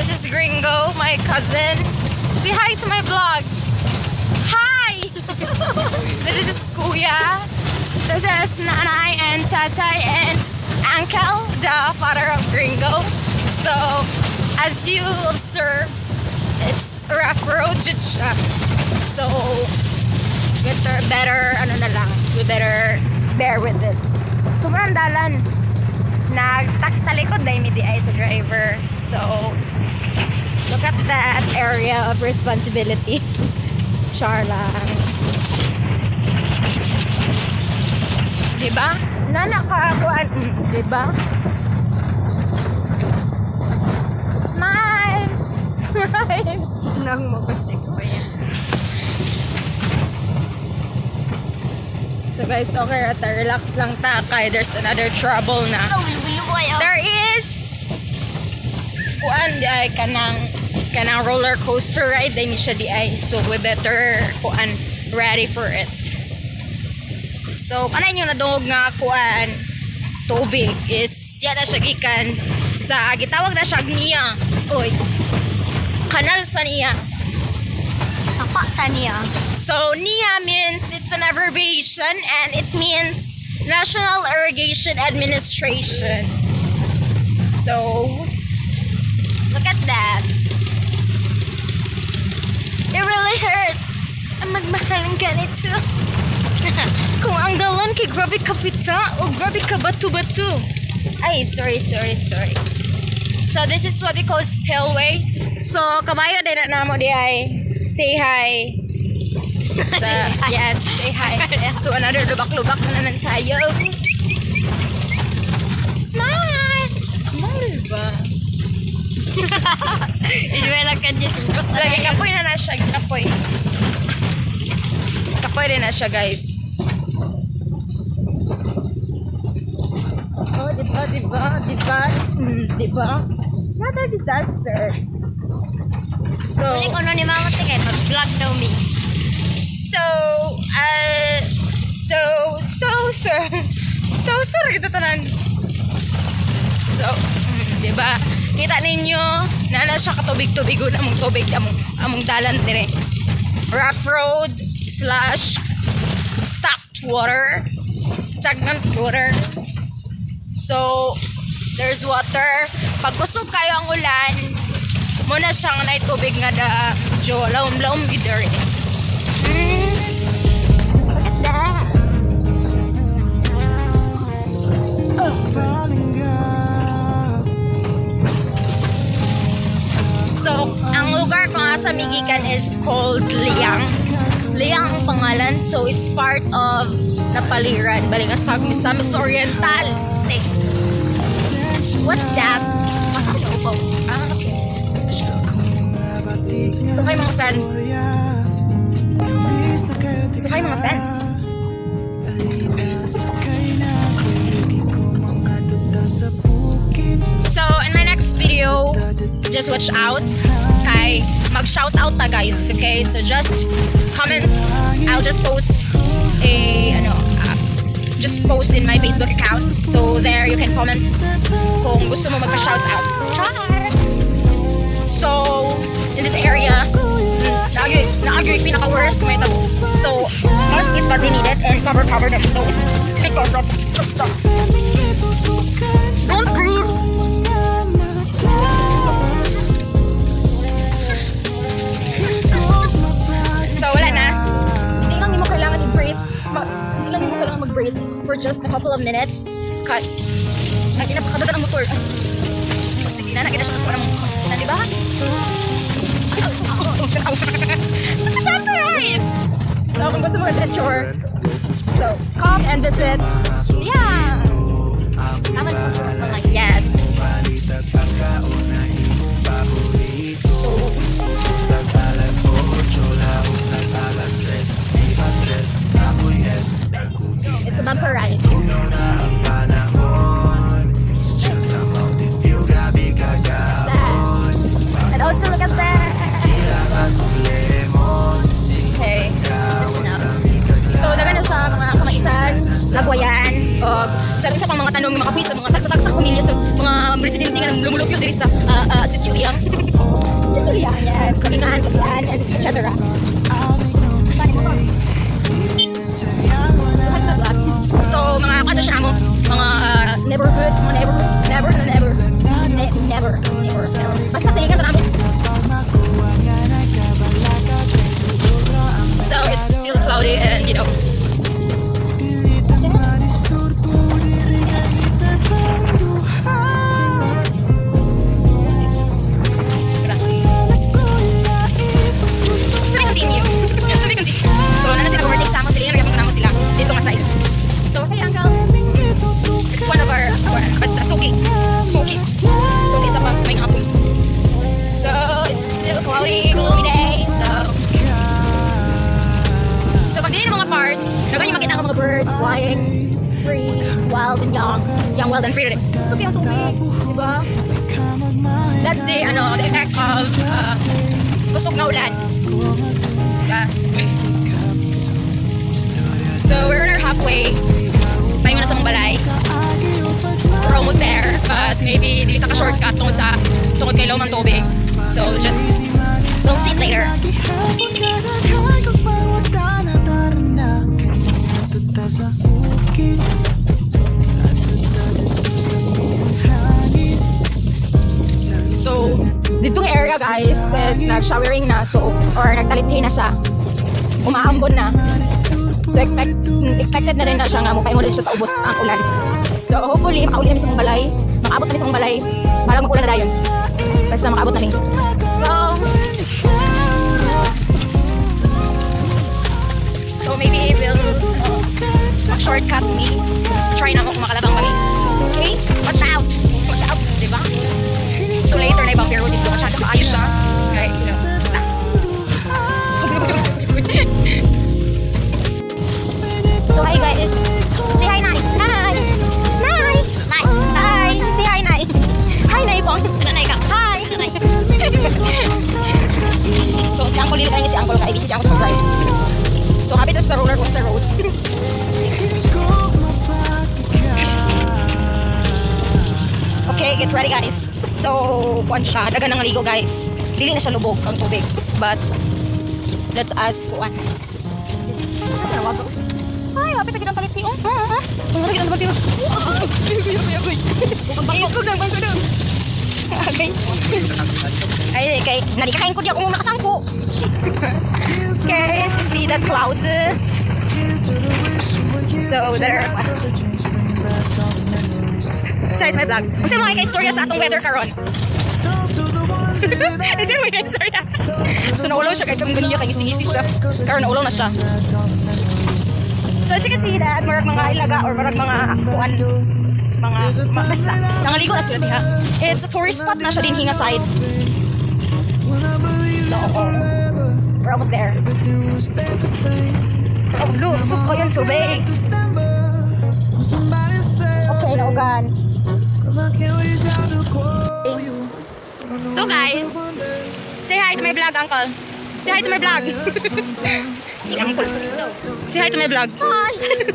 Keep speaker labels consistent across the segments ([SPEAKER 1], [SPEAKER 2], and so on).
[SPEAKER 1] this is Gringo, my cousin. Say hi to my vlog. Hi! This is Kuya. This is Nanay and Tatay and Uncle, the father of Gringo. So, as you observed, it's rough road siya. So, we better bear with it. Sobrang dalan. Nagtalikod dahil mi di ay sa driver. So, look at that area of responsibility. Char lang. Diba? Nanakakuan. Diba? Smile! Smile! Nang mapasik ko yan. So guys, okay, relax lang ta kay there's another trouble na. There is kuan di ay kanang roller coaster ride din siya di ay. So we better kuan ready for it. So kanay yung nadungog nga kuan tubig is diya na siya gikan sa gitawag na siya niya. Oy. Kanal sa niya.
[SPEAKER 2] Sapa sa niya.
[SPEAKER 1] So NIA means it's an abbreviation and it means National Irrigation Administration. So look at that. It really hurts. Ang magmahal ng ganito. Kung ang dalan kay grabe ka fita o grabe ka batu-batu. Ay, sorry. So this is what we call spillway. So kabayo din na namo di ay say hi. Yes, say hi. So another lubak-lubak na naman tayo. Smile! Smile ba?
[SPEAKER 2] Inuwela ka dyan.
[SPEAKER 1] Lagi kapoy na siya. Kapoy. Kapoy rin na siya, guys. Oh, diba? Not a disaster. So,
[SPEAKER 2] Balik ko ni mama tingin, mag-vlog daw me.
[SPEAKER 1] So, gitu tanan. So, diba? Kita ninyo, na siya katubig-tubigo na among tubig, among dalan dire. Rough road / stagnant water. So, there's water. Pag kusog kayo ang ulan, muna siyang na tubig nga da jo laom-laom gidere. Look at that. So, ang lugar kung asa migikan is called Liang. Liang ang pangalan. So, it's part of Napaliran. Balingasag, Misamis Oriental. What's that? Okay. So, kayo mga fans. So, in my next video, just watch out. Okay, mag-shout out ta guys. Okay, so just comment. I'll just post just post in my Facebook account. So there you can comment kung gusto mo mag-shout out. So in this area, naagyo yung pinaka-worst may tabo. So mask is badly needed and cover the nose because of stuff. Don't breathe. So wala na. Hindi lang mo kailangan i-breathe. Hindi lang mo kailangan mag-breathe for just a couple of minutes. Cut. Lagi na pakadada ng motor. Sige na, nakita siya ng motor. Sige na, diba? That's exactly right! So kung gusto mo adventure, so come and visit. Yeah!
[SPEAKER 2] Naman po sa mga
[SPEAKER 1] yes. So it's a bumper ride. And also look at that. Okay, that's enough. So, nagan na siya mga kamaisan, nagwayan, o sabi sa pang mga nung makapwis sa mga tagsa-tagsa pamilya sa mga presidente nga lumulupyo diri sa Sicilian. Sicilian, yes. Kalingan, Kalingan, and etc. So, mga ano siya mo, mga neighborhood. Basta sa ingat namin. So, it's still cloudy and, you know, birds flying free, wild and young, wild and free. Okay ang tubig, di ba? That's the effect of kusog na ulan. So we're on our halfway. Pahinga na sa mong balay. We're almost there, but maybe dili ta ka shortcut tungod kay lawang tubig. So just we'll see it later. So, ditong area guys is nag-showering na or nagtalithin na siya. Umaambon na. So expected na rin na siya nga mupaingon din siya sa ubos ang ulan. So hopefully makauli kami sa mong balay. Makaabot kami sa mong balay. Parang mag-ulan na dayon. Basta makaabot namin. So maybe we'll shortcut me. Try na ako kung makalabang kami. Okay? Watch out! Watch out! Diba? So later na ibang pero dito masyado kaayos siya. Okay, you know, basta. So hi guys. Say hi Nay. Hi. Nay. Nay. Hi. Say hi Nay. Hi Nay po.
[SPEAKER 2] Ano Nay ka?
[SPEAKER 1] Hi.
[SPEAKER 2] Nay.
[SPEAKER 1] So si Uncle Lili si Uncle Kai, si Uncle sa drive. So happy to sa roller coaster road. Okay, get ready guys. So, kuan siya, dagan ng ligo guys. Dili na siya lubog ang tubig. But let's ask kuan. Ay, happy ta gidang paliti oh. Ang gidang paliti. Iskog lang bangko doon. Okay. Ay, kay nadikain ko di ako nakasangko. Okay, see the clouds. So, there. Sorry, it's my vlog. Kung sa'yo mga istorya sa atong weather karon. Ito yung mga istorya. So, naulaw siya guys. Kaming ganiya kay isi-isi siya. Karon naulaw na siya. So, as you can see that, marag mga ilaga or marag mga kuan, mga basta. Nangaligo na sila diha. It's a tourist spot na siya din hinga side. So, we're almost there. Oh, look. So, ko yung tubig. Okay, naugan. So guys, say hi to my vlog, Uncle. Say hi to my vlog. Si Uncle. Say hi to my vlog. Hi.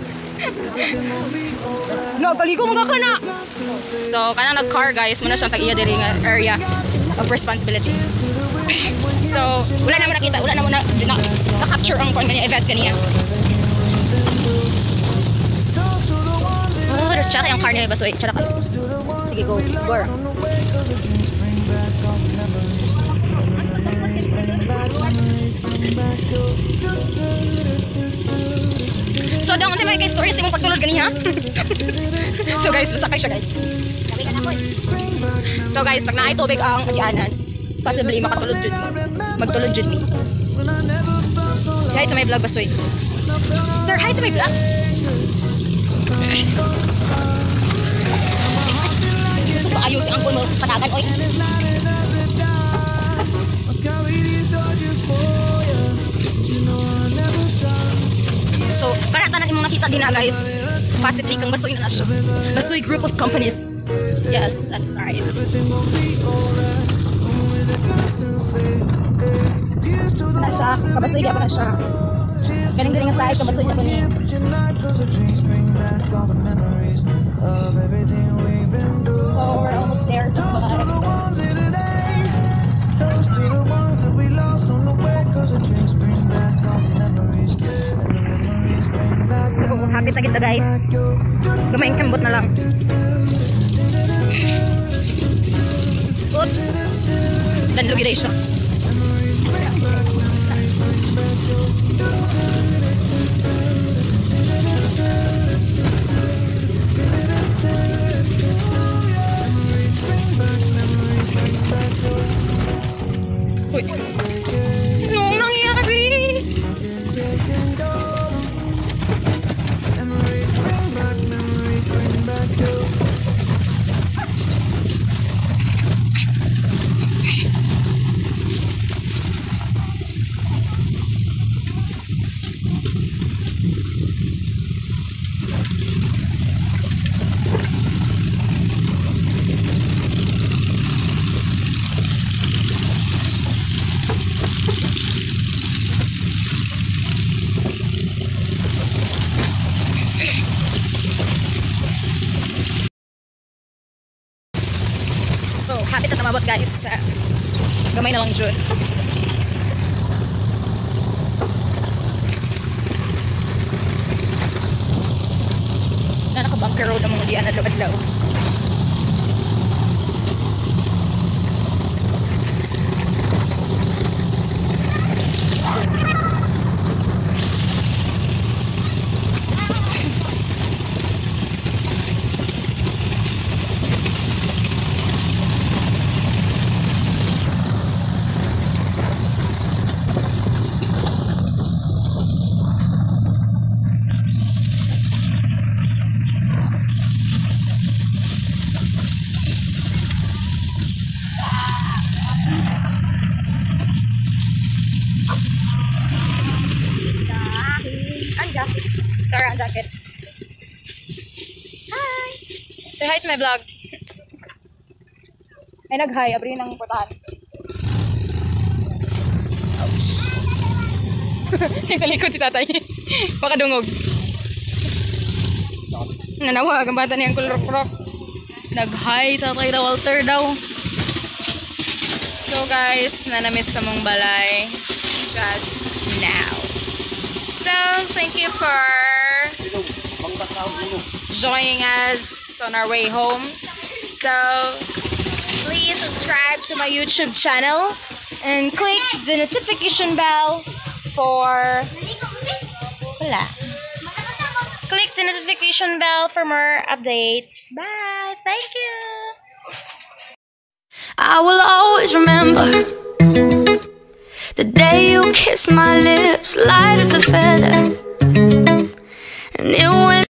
[SPEAKER 1] No, kaligo mo ka na. So, kanang nag-car guys, muna siyang tag-iya diri nga area of responsibility. So, wala na mo nakita, wala na mo na-capture ang kanya event kaniya. Oh, there's tsaka yung car niya basoy. Tsaka kayo. Sige, go. Go. So, daw unti may stories imong pagtulog gani ha. So guys, masakay siya guys. So guys, pag naay tubig ang agianan, possibly makatulog jud mo. Magtulog jud mi. Say hi to my vlog basoy. Sir, hi to my vlog. Gusto ko ayaw si Uncle mo panagan, oy. So, karatanan imong nakita din na guys. Possibly kang basoy na siya. Basoy group of companies. Yes, that's right. Na siya, kabasoy ka pa na siya. Galing-galing nga side, kabasoy siya pa niya. So we're almost there sa bahay. So happy na kita guys. Gamayin kambot na lang. Oops. Dan lugi na siya. Uy. Anong nangyari? So, happy na tamabot guys. Gamay na lang dyan. Na naka-bunker road ang mga diyan adlaw-adlaw. Tara, ang jacket. Hi! Say hi to my vlog. Ay, nag-hi. Abri ng portahan. Ouch. Ikalikot si tatay. Baka dungog. Nanawa, gambata niyang kulrok-rok. Nag-hi tatay na Walter daw. So guys, nanamiss sa mong balay. Just now. So, thank you for joining us on our way home. So, please subscribe to my YouTube channel and click the notification bell for click the notification bell for more updates. Bye. Thank you.
[SPEAKER 3] I will always remember the day you kissed my lips, light as a feather, and it went